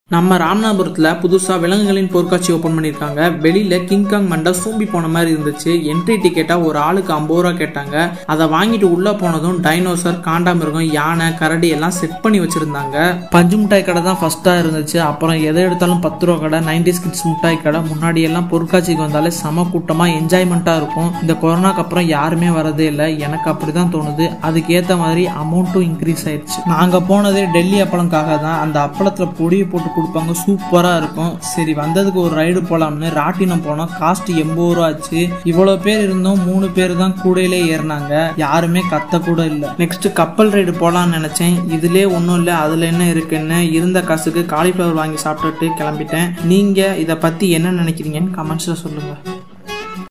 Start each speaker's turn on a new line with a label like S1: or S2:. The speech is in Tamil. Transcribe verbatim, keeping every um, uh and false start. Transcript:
S1: நம்ம ராமநாதபுரத்தில் புதுசாக விலங்குகளின் பொருட்காட்சி ஓப்பன் பண்ணியிருக்காங்க. வெளியில் கிங்காங் மண்டை சூம்பி போன மாதிரி இருந்துச்சு. என்ட்ரி டிக்கெட்டாக ஒரு ஆளுக்கு ஐம்பது ரூபா கேட்டாங்க. அதை வாங்கிட்டு உள்ளே போனதும் டைனோசர், காண்டாமிருகம், யானை, கரடி எல்லாம் செட் பண்ணி வச்சுருந்தாங்க. பஞ்சு மிட்டாய் கடை தான் ஃபஸ்ட்டாக இருந்துச்சு. அப்புறம் எதை எடுத்தாலும் பத்து ரூபா கடை, நைன்டிஸ் கிட்ஸ் மிட்டாய் கடை. முன்னாடி எல்லாம் பொருட்காட்சிக்கு வந்தாலே செம கூட்டமாக என்ஜாய்மெண்ட்டாக இருக்கும். இந்த கொரோனாக்கு அப்புறம் யாருமே வரதே இல்லை. எனக்கு அப்படி தான் தோணுது. அதுக்கேற்ற மாதிரி அமௌண்ட்டும் இன்க்ரீஸ் ஆயிடுச்சு. நாங்கள் போனதே டெல்லி அப்பளம்காக தான். அந்த அப்பளத்தில் பொடியை போட்டு கொடுப்பாங்க, சூப்பரா இருக்கும். சரி, வந்ததுக்கு ஒரு ரைடு போலாம்னு ராட்டினம் போனோம். காஸ்ட் எண்பது ரூபா ஆச்சு. இவ்வளவு பேர் இருந்தோம், மூணு பேர் தான் கூடையிலே ஏறினாங்க. யாருமே கத்த கூட இல்லை. நெக்ஸ்ட் கப்பல் ரைடு போலாம்னு நினைச்சேன். இதுலயே ஒன்றும் இல்லை, அதுல என்ன இருக்குன்னு இருந்த காசுக்கு காலிஃபிளவர் வாங்கி சாப்பிட்டுட்டு கிளம்பிட்டேன். நீங்க இதை பத்தி என்ன நினைக்கிறீங்கன்னு கமெண்ட்ஸ்ல சொல்லுங்க.